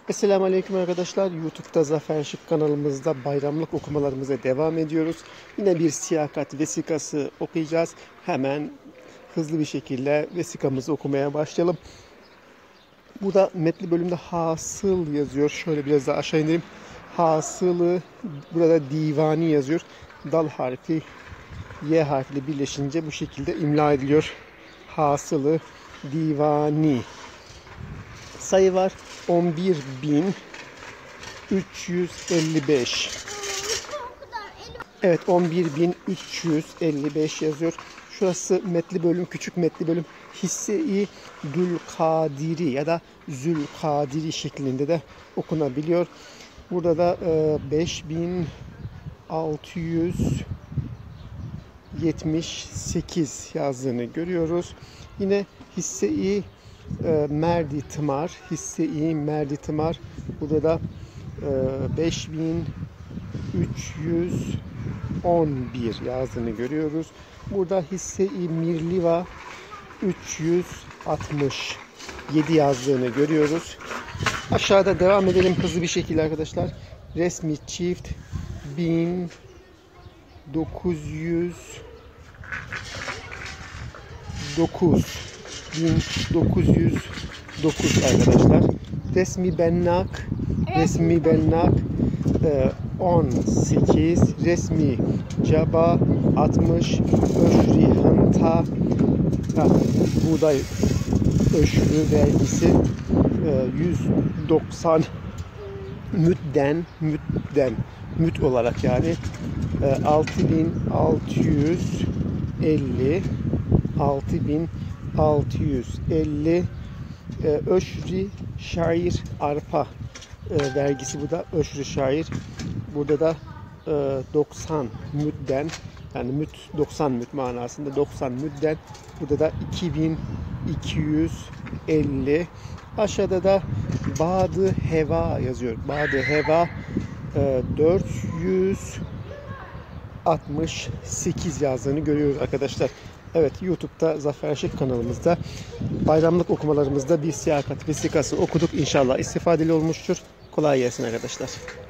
Esselamu Aleyküm arkadaşlar. YouTube'da Zafer Şık kanalımızda bayramlık okumalarımıza devam ediyoruz. Yine bir siyakat vesikası okuyacağız. Hemen hızlı bir şekilde vesikamızı okumaya başlayalım. Burada metni bölümde hasıl yazıyor. Şöyle biraz daha aşağı indireyim. Hasılı, burada divani yazıyor. Dal harfi Y harfiyle birleşince bu şekilde imla ediliyor. Hasılı divani. Sayı var 11.355. Evet, 11.355 yazıyor. Şurası metli bölüm, küçük metli bölüm. Hisse-i Dülkadiri ya da Zülkadiri şeklinde de okunabiliyor. Burada da 5.678 yazdığını görüyoruz. Yine hisse-i Merdi Tımar, hisse-i Merdi Tımar. Burada da 5.311 yazdığını görüyoruz. Burada hisse-i Mirliva 367 yazdığını görüyoruz. Aşağıda devam edelim hızlı bir şekilde arkadaşlar. Resmi çift 1909 arkadaşlar. Resmi bennak 18, resmi caba 60, öşri hınta buğday öşrü vergisi 190 müt olarak yani 6650 öşri şair arpa vergisi, bu da öşrü şair. Burada da 90 müdden, yani müt 90 müt manasında 90 müdden. Burada da 2250. Aşağıda da Badı Heva yazıyor. Badı Heva 468 yazdığını görüyoruz arkadaşlar. Evet, YouTube'da Zafer Şık kanalımızda bayramlık okumalarımızda bir siyakat vesikası okuduk. İnşallah istifadeli olmuştur. Kolay gelsin arkadaşlar.